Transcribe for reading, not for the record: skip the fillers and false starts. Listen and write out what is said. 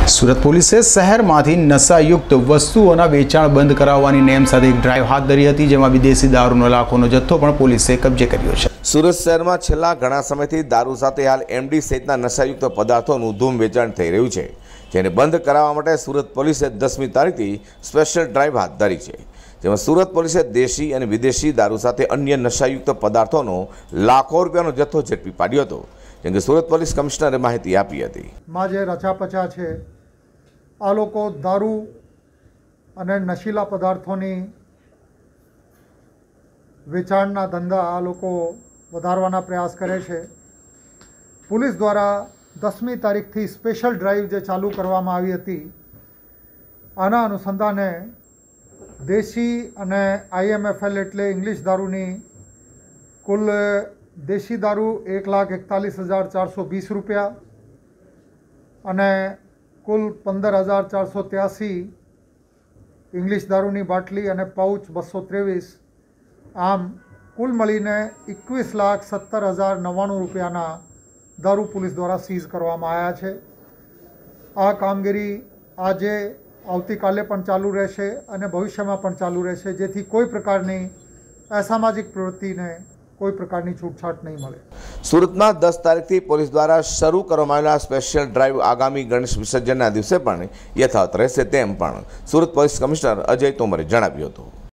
સુરત પોલીસે શહેરમાંથી નશાયુક્ત વસ્તુઓના વેચાણ બંધ કરાવવાની નેમ સાથે એક ડ્રાઈવ હાથ ધરી હતી, જેમાં વિદેશી દારૂનો લાખોનો જથ્થો પણ પોલીસે કબજે કર્યો છે। સુરત શહેરમાં છેલ્લા ઘણા સમયથી દારૂ સાથે હાલ એમડી સહિતના નશાયુક્ત પદાર્થોનું ધૂમ વેચાણ થઈ રહ્યું છે, જેને બંધ કરાવવા માટે સુરત પોલીસે 10મી તારીખથી સ્પેશિયલ ડ્રાઈવ હાથ ધરી છે, જેમાં સુરત પોલીસે દેશી અને વિદેશી દારૂ સાથે અન્ય નશાયુક્ત પદાર્થોનો લાખો રૂપિયાનો જથ્થો ઝડપી પાડ્યો હતો, જેમ કે સુરત પોલીસ કમિશનરે માહિતી આપી હતી। માં જે રચાપચા છે આ લોકો દારૂ અને નશીલા પદાર્થોની વેચાણના ધંધા આ લોકો વધારવાના પ્રયાસ કરે છે। પોલીસ દ્વારા 10મી તારીખથી સ્પેશિયલ ડ્રાઈવ જે ચાલુ કરવામાં આવી હતી, આના અનુસંધાને દેશી અને IMFL એટલે ઇંગ્લિશ દારૂની કુલ દેશી દારૂ 1,41,420 રૂપિયા અને કુલ 15,483 ઇંગ્લિશ દારૂની બાટલી અને પાઉચ 223, આમ કુલ મળીને 21,70,099 રૂપિયાના દારૂ પોલીસ દ્વારા સીઝ કરવામાં આવ્યા છે। આ કામગીરી આજે આવતીકાલે પણ ચાલુ રહેશે અને ભવિષ્યમાં પણ ચાલુ રહેશે, જેથી કોઈ પ્રકારની અસામાજિક પ્રવૃત્તિને કોઈ પ્રકારની છૂટછાટ નહીં મળે। સુરતમાં 10 તારીખથી પોલીસ દ્વારા શરૂ કરવામાં આવેલા સ્પેશિયલ ડ્રાઈવ આગામી ગણેશ વિસર્જનના દિવસે પણ યથાવત રહેશે, તેમ પણ સુરત પોલીસ કમિશનર અજય તોમરે જણાવ્યું હતું।